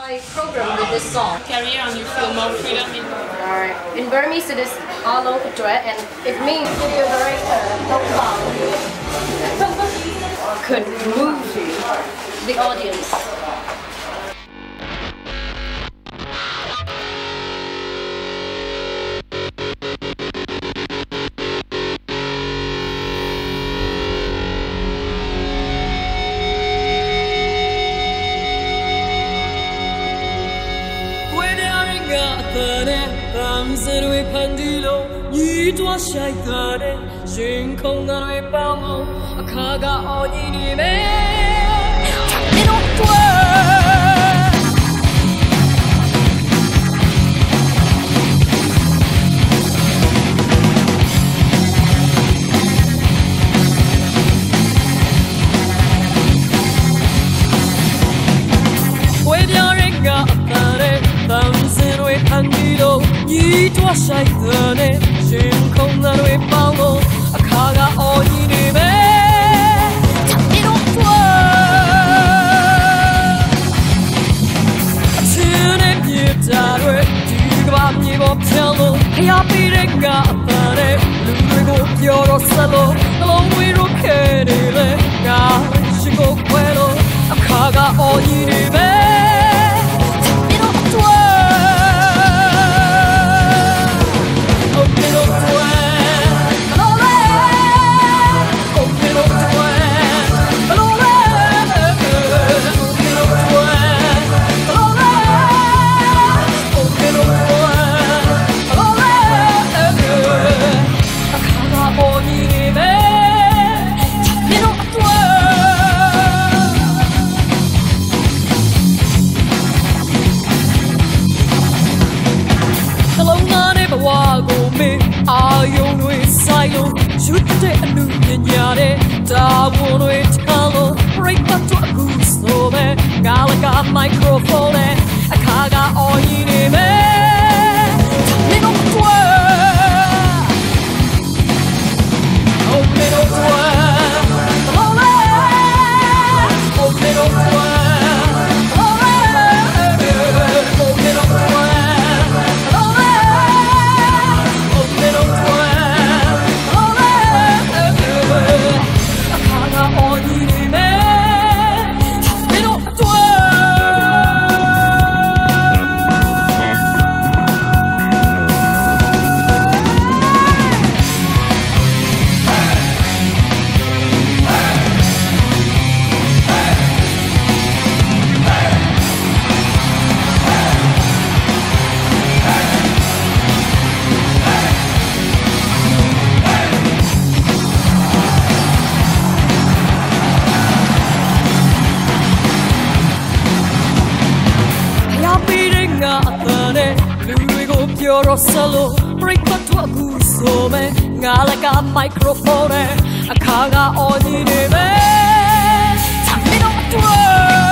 my program with this song. Carry on, you feel more freedom in. Alright. In Burmese it is Alo Kudret and it means video director could move the audience. Ramsey Pandilo, you do a shy garden, Shinko Nari Bango, a Kaga on inいとはシャイだね新婚なの一般を赤が鬼に目旅のフワー常にだる뒤가 밤이 먹혀도 하야비랭가 아빠네 눈을 열었어도 너무 이렇게 니래 나 시고 괴로赤が鬼に目Chute anu nyare da wono italo break up to a gusto me galaga microphone akaga oini me little twa oh little twa oh little twa Solo break up to a gusto me ngalaga microphone akaga oni ne me tell me no